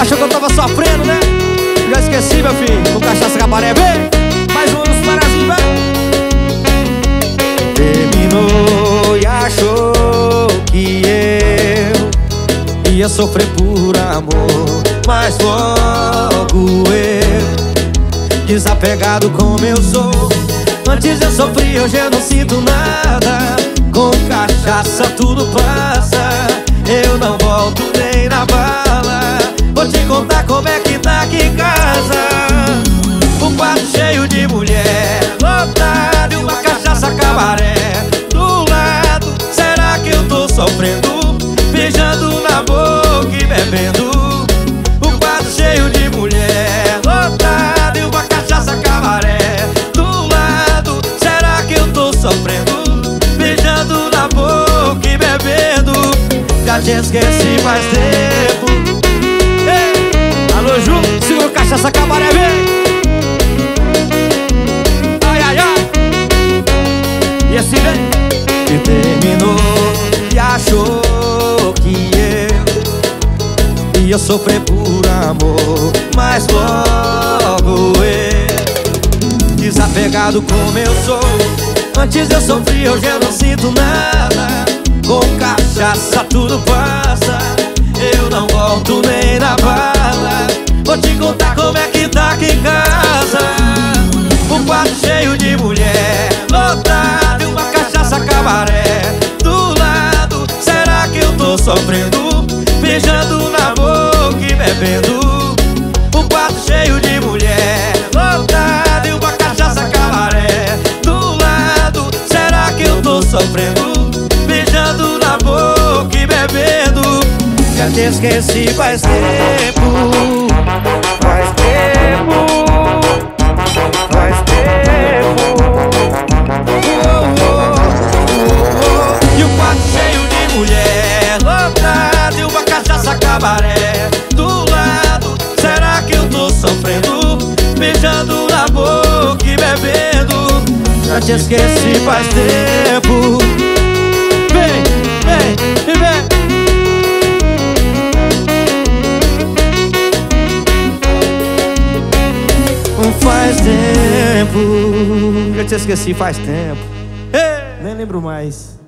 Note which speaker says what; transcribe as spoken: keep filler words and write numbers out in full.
Speaker 1: achou que eu tava sofrendo, né? Já esqueci, meu filho, com cachaça cabaré, vem! Mais um nos Parazinho, vai! Terminou e achou que eu ia sofrer por amor, mas logo eu, desapegado como eu sou. Antes eu sofri, hoje eu não sinto nada. Com cachaça tudo passa, eu não volto nem na bala. Vou te contar como é que tá aqui em casa. Um quarto cheio de mulher, lotado e uma cachaça cabaré do lado. Será que eu tô sofrendo? Beijando na boca e bebendo. Um quarto cheio de mulher, lotado e uma cachaça cabaré do lado. Será que eu tô sofrendo? Beijando na boca e bebendo. Já te esqueci faz tempo. Ei, alô Ju, segura cachaça cabaré, vem! Ai, ai, ai. E assim vem. E terminou e achou que eu ia sofrer por amor, mas logo eu, desapegado como eu sou. Antes eu sofri, hoje eu não sinto nada. Com cachaça tudo passa, eu não volto nem na bala. Vou te contar como é que tá aqui em casa. Um quarto cheio de mulher, lotado e uma cachaça cabaré do lado. Será que eu tô sofrendo? Beijando na boca e bebendo. Um quarto cheio de mulher, lotado e uma cachaça cabaré do lado. Será que eu tô sofrendo? Beijando na boca e bebendo. Já te esqueci faz tempo. Faz tempo. Faz tempo. Oh, oh, oh, oh. E um quarto cheio de mulher, lotado e uma cachaça cabaré do lado. Será que eu tô sofrendo? Beijando na boca e bebendo. Já te esqueci faz tempo. Vem, vem, vem. Faz tempo. Já te esqueci faz tempo. Hey! Nem lembro mais.